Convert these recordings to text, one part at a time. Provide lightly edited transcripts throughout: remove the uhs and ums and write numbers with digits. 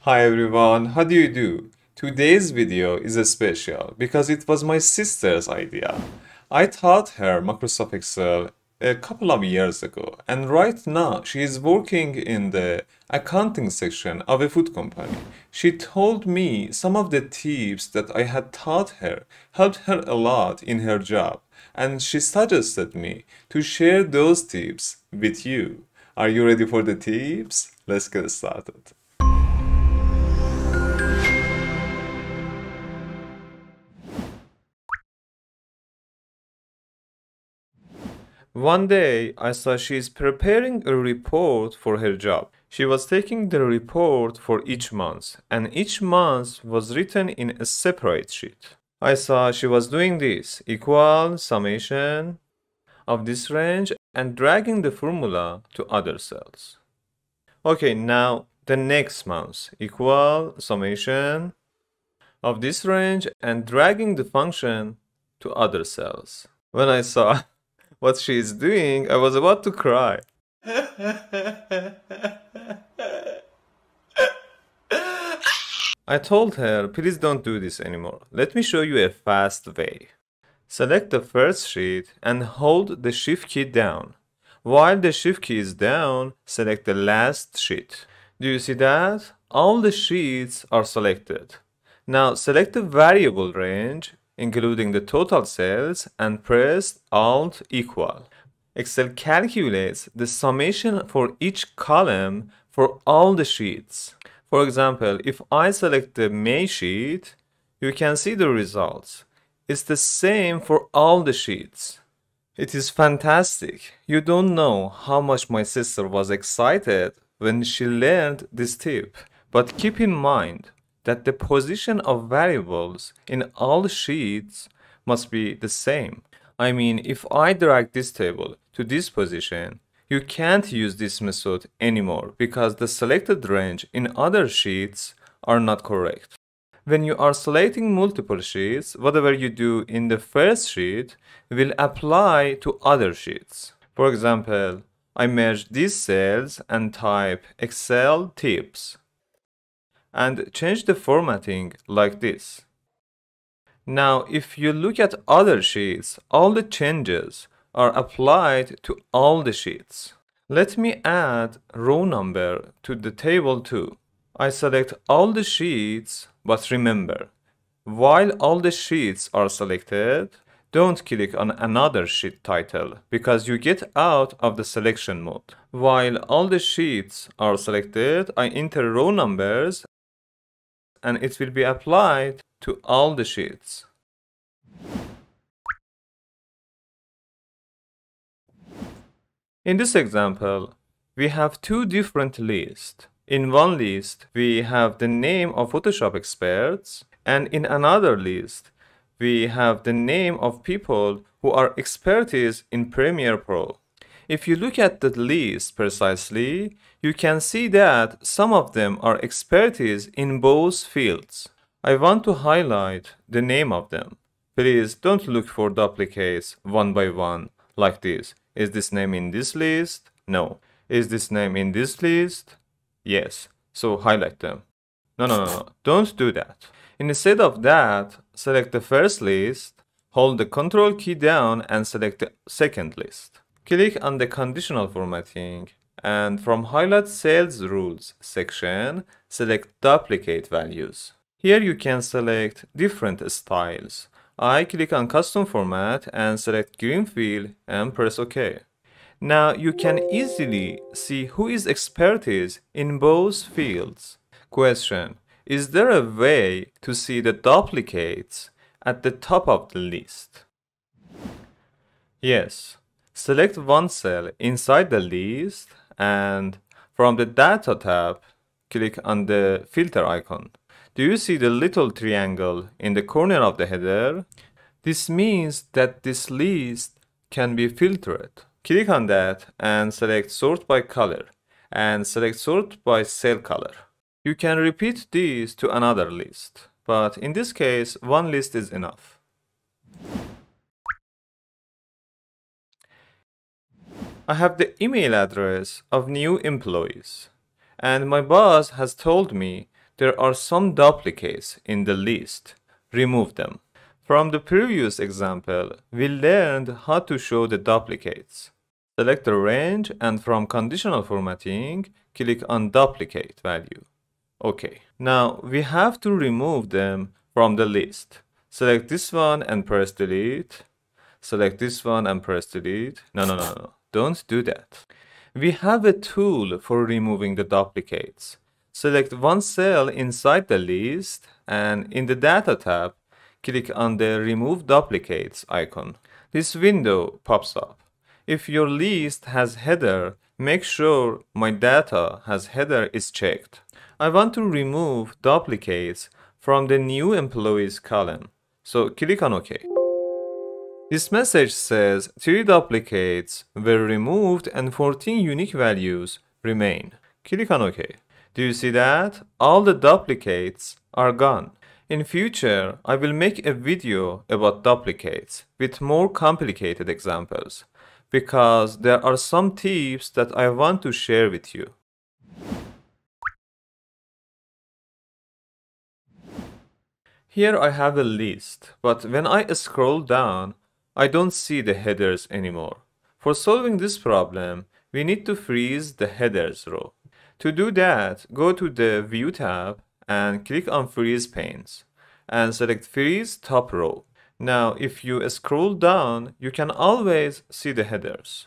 Hi everyone, how do you do? Today's video is special because it was my sister's idea. I taught her Microsoft Excel a couple of years ago, and right now she is working in the accounting section of a food company. She told me some of the tips that I had taught her helped her a lot in her job, and she suggested me to share those tips with you. Are you ready for the tips? Let's get started. One day, I saw she is preparing a report for her job. She was taking the report for each month, and each month was written in a separate sheet. I saw she was doing this equal summation of this range and dragging the formula to other cells. Okay, now the next month equal summation of this range and dragging the function to other cells. When I saw what she is doing, I was about to cry. I told her, please don't do this anymore. Let me show you a fast way. Select the first sheet and hold the shift key down. While the shift key is down, select the last sheet. Do you see that? All the sheets are selected. Now select the variable range, including the total cells, and press Alt equal. Excel calculates the summation for each column for all the sheets. For example, if I select the May sheet, you can see the results. It's the same for all the sheets. It is fantastic. You don't know how much my sister was excited when she learned this tip. But keep in mind that the position of variables in all sheets must be the same. I mean, if I drag this table to this position, you can't use this method anymore because the selected range in other sheets are not correct. When you are selecting multiple sheets, whatever you do in the first sheet will apply to other sheets. For example, I merge these cells and type Excel tips and change the formatting like this. Now, if you look at other sheets, all the changes are applied to all the sheets. Let me add row number to the table too. I select all the sheets, but remember, while all the sheets are selected, don't click on another sheet title because you get out of the selection mode. While all the sheets are selected, I enter row numbers and it will be applied to all the sheets. In this example, we have two different lists. In one list, we have the name of Photoshop experts, and in another list, we have the name of people who are experts in Premiere Pro. If you look at the list precisely, you can see that some of them are expertise in both fields. I want to highlight the name of them. Please don't look for duplicates one by one like this. Is this name in this list? No. Is this name in this list? Yes. So highlight them. No. Don't do that. Instead of that, select the first list, hold the Control key down and select the second list. Click on the conditional formatting and from Highlight Sales Rules section, select Duplicate Values. Here you can select different styles. I click on Custom Format and select Green Fill and press OK. Now you can easily see who is expertise in both fields. Question: is there a way to see the duplicates at the top of the list? Yes. Select one cell inside the list and from the Data tab, click on the filter icon. Do you see the little triangle in the corner of the header? This means that this list can be filtered. Click on that and select Sort by Color and select Sort by Cell Color. You can repeat this to another list, but in this case, one list is enough. I have the email address of new employees, and my boss has told me there are some duplicates in the list. Remove them. From the previous example, we learned how to show the duplicates. Select the range and from conditional formatting, click on duplicate value. OK. Now we have to remove them from the list. Select this one and press delete. Select this one and press delete. No. Don't do that. We have a tool for removing the duplicates. Select one cell inside the list and in the Data tab, click on the Remove Duplicates icon. This window pops up. If your list has header, make sure My Data has header is checked. I want to remove duplicates from the New Employees column, so click on OK. This message says 3 duplicates were removed and 14 unique values remain. Click on OK. Do you see that? All the duplicates are gone. In future, I will make a video about duplicates with more complicated examples because there are some tips that I want to share with you. Here I have a list, but when I scroll down, I don't see the headers anymore. For solving this problem, we need to freeze the headers row. To do that, go to the View tab and click on Freeze Panes and select Freeze Top Row. Now, if you scroll down, you can always see the headers.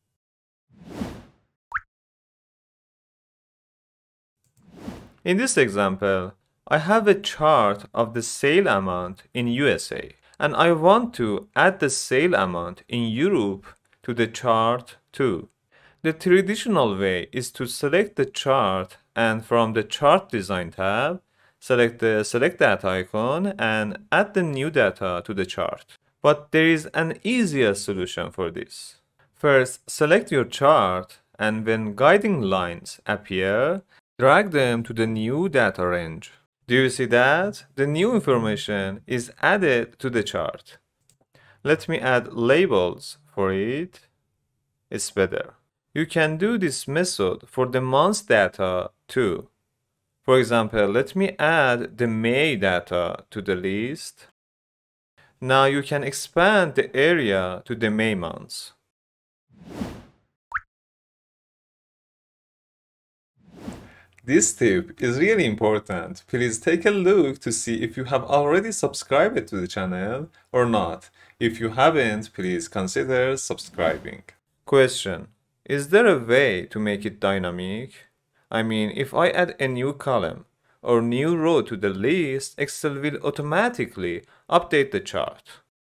In this example, I have a chart of the sale amount in USA, and I want to add the sale amount in Europe to the chart too. The traditional way is to select the chart and from the Chart Design tab, select the Select Data icon and add the new data to the chart. But there is an easier solution for this. First, select your chart and when guiding lines appear, drag them to the new data range. Do you see that? The new information is added to the chart. Let me add labels for it. It's better. You can do this method for the month's data too. For example, let me add the May data to the list. Now you can expand the area to the May months. This tip is really important. Please take a look to see if you have already subscribed to the channel or not. If you haven't, please consider subscribing. Question: is there a way to make it dynamic? I mean, if I add a new column or new row to the list, Excel will automatically update the chart.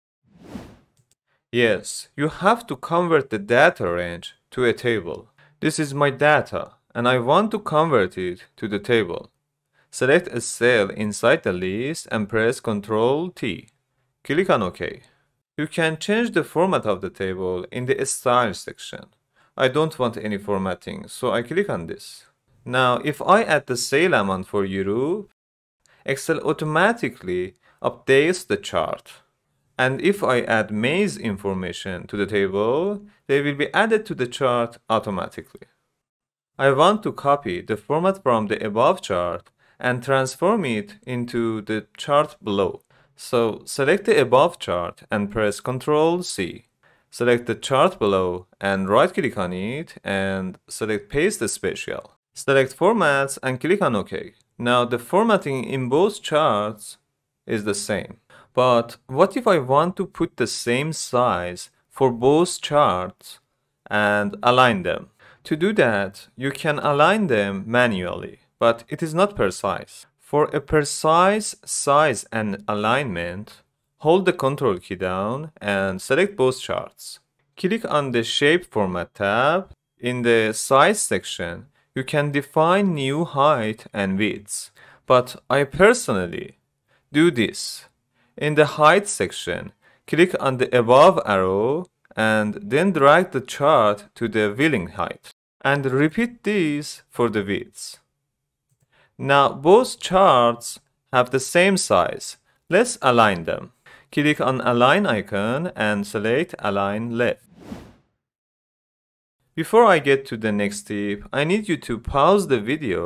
Yes, you have to convert the data range to a table. This is my data, and I want to convert it to the table. Select a cell inside the list and press Ctrl T. Click on OK. You can change the format of the table in the Style section. I don't want any formatting, so I click on this. Now, if I add the sale amount for Europe, Excel automatically updates the chart. And if I add May's information to the table, they will be added to the chart automatically. I want to copy the format from the above chart and transform it into the chart below. So select the above chart and press Ctrl C. Select the chart below and right-click on it and select Paste Special. Select Formats and click on OK. Now the formatting in both charts is the same. But what if I want to put the same size for both charts and align them? To do that, you can align them manually, but it is not precise. For a precise size and alignment, hold the Ctrl key down and select both charts. Click on the Shape Format tab. In the Size section, you can define new height and widths, but I personally do this. In the Height section, click on the above arrow and then drag the chart to the willing height. And repeat this for the widths. Now both charts have the same size. Let's align them. Click on Align icon and select Align Left. Before I get to the next tip, I need you to pause the video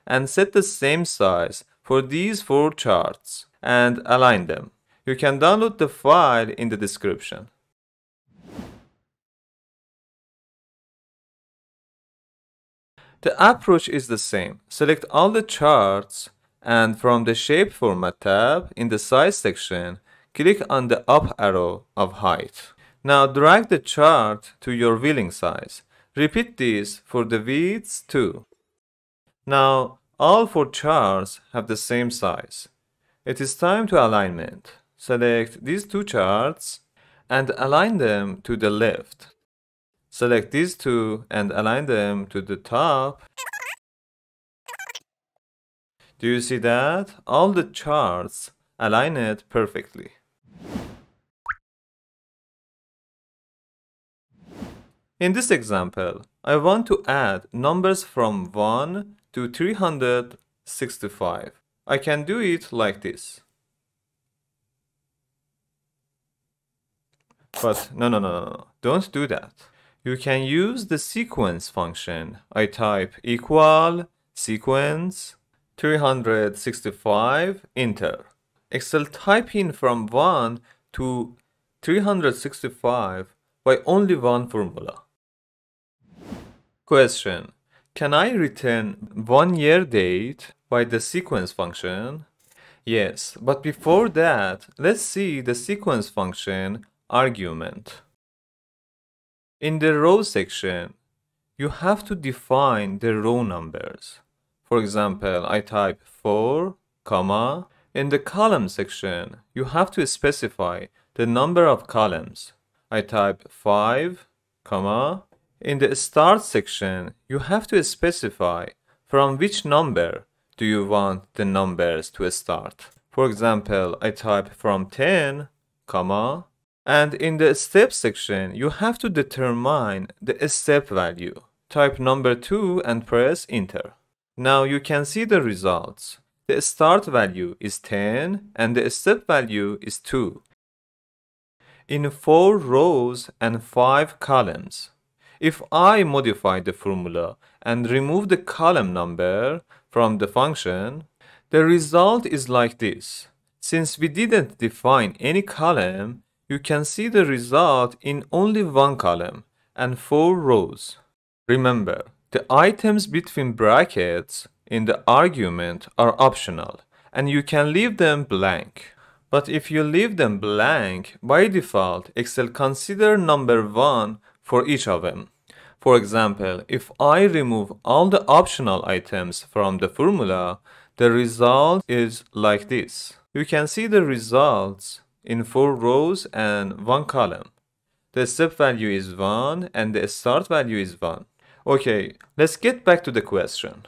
and set the same size for these 4 charts and align them. You can download the file in the description. The approach is the same. Select all the charts and from the Shape Format tab in the Size section, click on the up arrow of height. Now drag the chart to your willing size. Repeat this for the widths too. Now all 4 charts have the same size. It is time to alignment. Select these 2 charts and align them to the left. Select these 2 and align them to the top. Do you see that? All the charts align it perfectly. In this example, I want to add numbers from 1 to 365. I can do it like this. But no, don't do that. You can use the sequence function. I type equal sequence 365, enter. Excel type in from 1 to 365 by only one formula. Question: can I return 1 year date by the sequence function? Yes, but before that, let's see the sequence function argument. In the row section, you have to define the row numbers. For example, I type 4, comma. In the column section, you have to specify the number of columns. I type 5, comma. In the start section, you have to specify from which number do you want the numbers to start. For example, I type from 10, comma. And in the step section, you have to determine the step value. Type number 2 and press enter. Now you can see the results. The start value is 10 and the step value is 2. In 4 rows and 5 columns. If I modify the formula and remove the column number from the function, the result is like this. Since we didn't define any column, you can see the result in only 1 column and 4 rows. Remember, the items between brackets in the argument are optional and you can leave them blank. But if you leave them blank, by default, Excel consider number 1 for each of them. For example, if I remove all the optional items from the formula, the result is like this. You can see the results in 4 rows and 1 column. The step value is 1 and the start value is 1. Okay, let's get back to the question.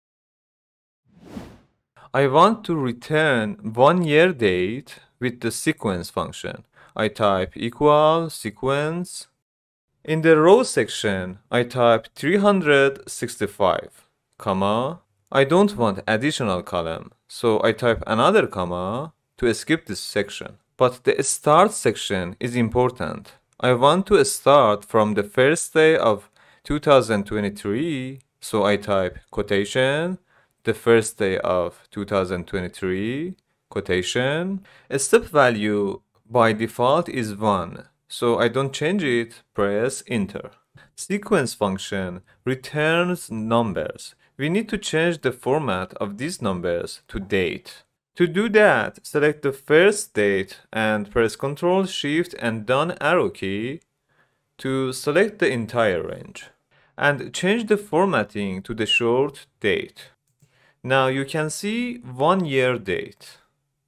I want to return 1 year date with the sequence function. I type equal sequence. In the row section, I type 365, comma. I don't want additional column, so I type another comma to skip this section. But the start section is important. I want to start from the first day of 2023, so I type quotation, the first day of 2023, quotation. Step value by default is 1, so I don't change it, press enter. Sequence function returns numbers. We need to change the format of these numbers to date. To do that, select the first date and press Ctrl, Shift and down arrow key to select the entire range. And change the formatting to the short date. Now you can see 1 year date.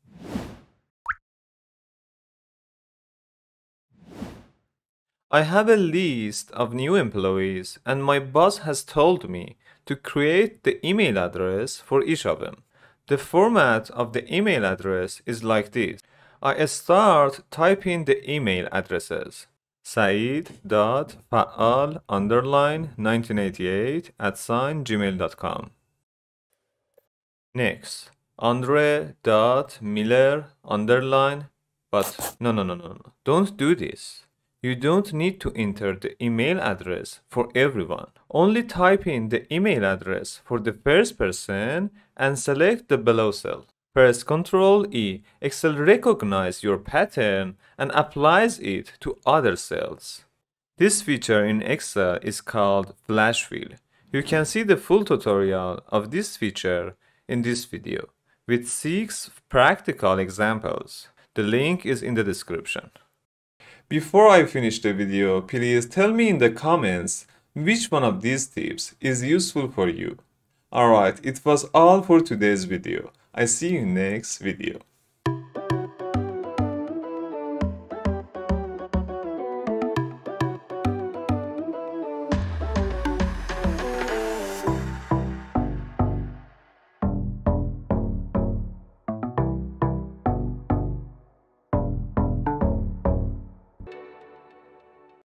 I have a list of new employees and my boss has told me to create the email address for each of them. The format of the email address is like this. I start typing the email addresses. saeed.faal_1988@gmail.com. Next, andre.miller_, but no, don't do this. You don't need to enter the email address for everyone. Only type in the email address for the first person and select the below cell. Press Ctrl E. Excel recognizes your pattern and applies it to other cells. This feature in Excel is called Flash Fill. You can see the full tutorial of this feature in this video with 6 practical examples. The link is in the description. Before I finish the video, please tell me in the comments which one of these tips is useful for you. Alright, it was all for today's video. I see you next video.